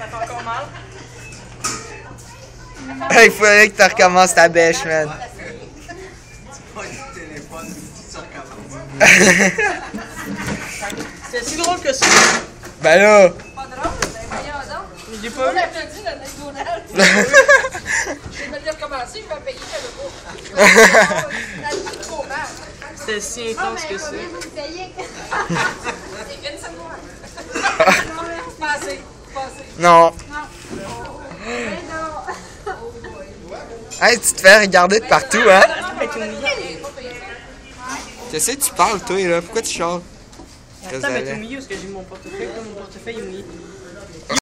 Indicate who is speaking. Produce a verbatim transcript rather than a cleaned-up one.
Speaker 1: Ça fait encore mal.
Speaker 2: Il faudrait que tu recommences ta bêche, man.
Speaker 1: C'est si drôle que ça.
Speaker 2: Ben là.
Speaker 3: Pas drôle, mais voyons donc.
Speaker 1: Je l'ai pas vu.
Speaker 3: On a perdu le McDonald's. Je vais me le recommencer, je vais payer le beau.
Speaker 1: C'était si intense que ça.
Speaker 3: C'est une seconde. Passez, passez.
Speaker 2: Non.
Speaker 3: Non. Mais non.
Speaker 2: Hey, tu te fais regarder de partout, hein?
Speaker 1: Mais tu me dis.
Speaker 2: Qu'est-ce que tu parles, toi, là? Pourquoi tu chantes?
Speaker 1: Attends, mais t'es au milieu parce que j'ai mon portefeuille. Là, mon portefeuille est mouillé.